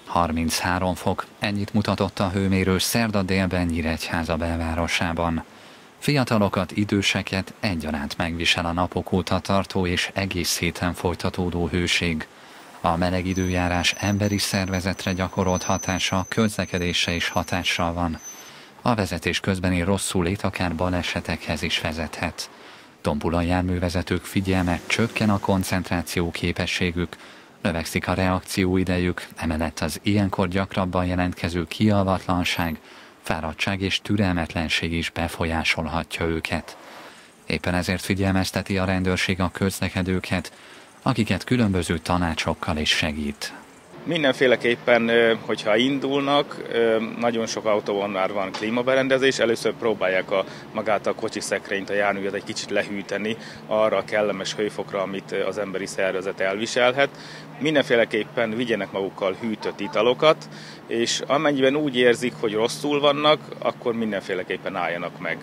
33 fok, ennyit mutatott a hőmérő szerda délben Nyíregyháza belvárosában. Fiatalokat, időseket egyaránt megvisel a napok óta tartó és egész héten folytatódó hőség. A meleg időjárás emberi szervezetre gyakorolt hatása közlekedésre is hatással van. A vezetés közbeni rosszulét akár balesetekhez is vezethet. Tompul a járművezetők figyelme, csökken a koncentráció képességük, növekszik a reakcióidejük, emellett az ilyenkor gyakrabban jelentkező kialvatlanság, fáradtság és türelmetlenség is befolyásolhatja őket. Éppen ezért figyelmezteti a rendőrség a közlekedőket, akiket különböző tanácsokkal is segít. Mindenféleképpen, hogyha indulnak, nagyon sok autóban már van klímaberendezés, először próbálják magát a kocsiszekrényt, a járművet egy kicsit lehűteni arra a kellemes hőfokra, amit az emberi szervezet elviselhet. Mindenféleképpen vigyenek magukkal hűtött italokat, és amennyiben úgy érzik, hogy rosszul vannak, akkor mindenféleképpen álljanak meg.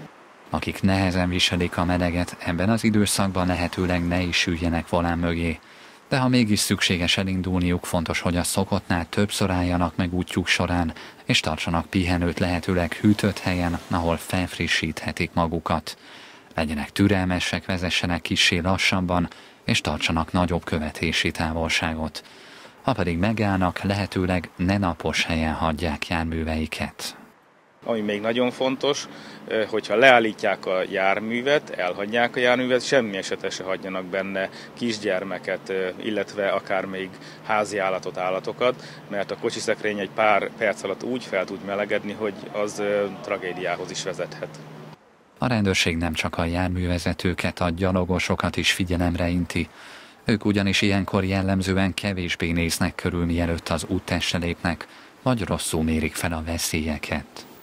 Akik nehezen viselik a meleget, ebben az időszakban lehetőleg ne is üljenek volán mögé. De ha mégis szükséges elindulniuk, fontos, hogy a szokottnál többször álljanak meg útjuk során, és tartsanak pihenőt lehetőleg hűtött helyen, ahol felfrissíthetik magukat. Legyenek türelmesek, vezessenek kissé lassabban, és tartsanak nagyobb követési távolságot. Ha pedig megállnak, lehetőleg ne napos helyen hagyják járműveiket. Ami még nagyon fontos, hogyha leállítják a járművet, elhagyják a járművet, semmi esetre se hagyjanak benne kisgyermeket, illetve akár még házi állatokat, mert a kocsiszekrény egy pár perc alatt úgy fel tud melegedni, hogy az tragédiához is vezethet. A rendőrség nem csak a járművezetőket, a gyalogosokat is figyelemre inti. Ők ugyanis ilyenkor jellemzően kevésbé néznek körül, mielőtt az úttestre lépnek, vagy rosszul mérik fel a veszélyeket.